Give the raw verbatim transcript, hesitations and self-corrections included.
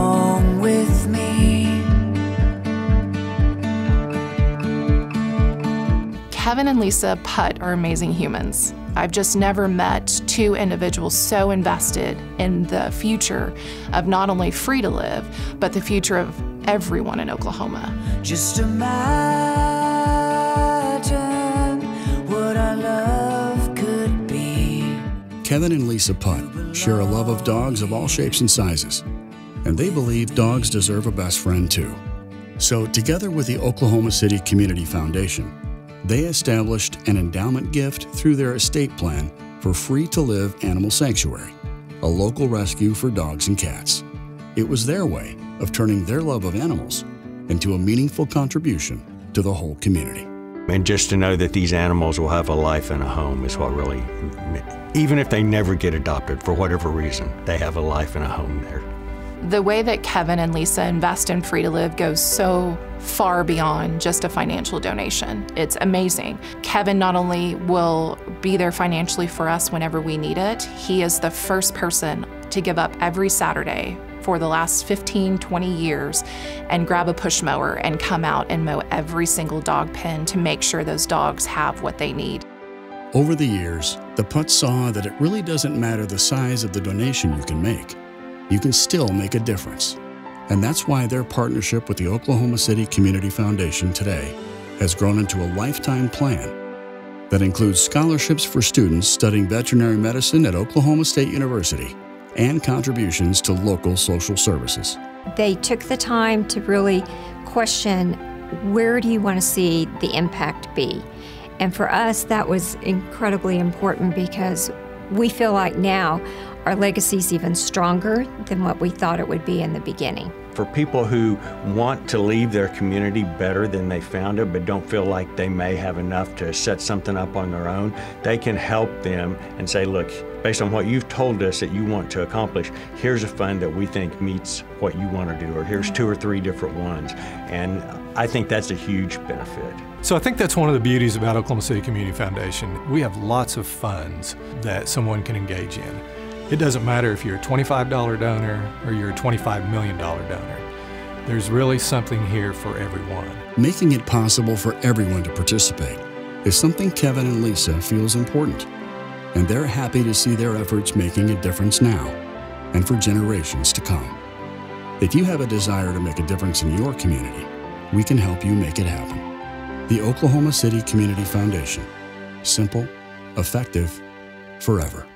along with me. Kevin and Lisa Putt are amazing humans. I've just never met two individuals so invested in the future of not only Free to Live, but the future of everyone in Oklahoma. Just imagine what our love could be. Kevin and Lisa Putt share a love of dogs of all shapes and sizes, and they believe dogs deserve a best friend too. So together with the Oklahoma City Community Foundation, they established an endowment gift through their estate plan for Free to Live Animal Sanctuary, a local rescue for dogs and cats. It was their way of turning their love of animals into a meaningful contribution to the whole community. And just to know that these animals will have a life and a home is what really, even if they never get adopted for whatever reason, they have a life and a home there. The way that Kevin and Lisa invest in Free to Live goes so far beyond just a financial donation. It's amazing. Kevin not only will be there financially for us whenever we need it, he is the first person to give up every Saturday for the last fifteen, twenty years and grab a push mower and come out and mow every single dog pen to make sure those dogs have what they need. Over the years, the Putts saw that it really doesn't matter the size of the donation you can make. You can still make a difference. And that's why their partnership with the Oklahoma City Community Foundation today has grown into a lifetime plan that includes scholarships for students studying veterinary medicine at Oklahoma State University and contributions to local social services. They took the time to really question, where do you want to see the impact be? And for us, that was incredibly important because we feel like now our legacy is even stronger than what we thought it would be in the beginning. For people who want to leave their community better than they found it, but don't feel like they may have enough to set something up on their own, they can help them and say, look, based on what you've told us that you want to accomplish, here's a fund that we think meets what you want to do, or here's two or three different ones. And I think that's a huge benefit. So I think that's one of the beauties about Oklahoma City Community Foundation. We have lots of funds that someone can engage in. It doesn't matter if you're a twenty-five dollar donor or you're a twenty-five million dollar donor. There's really something here for everyone. Making it possible for everyone to participate is something Kevin and Lisa feels important, and they're happy to see their efforts making a difference now and for generations to come. If you have a desire to make a difference in your community, we can help you make it happen. The Oklahoma City Community Foundation. Simple, effective, forever.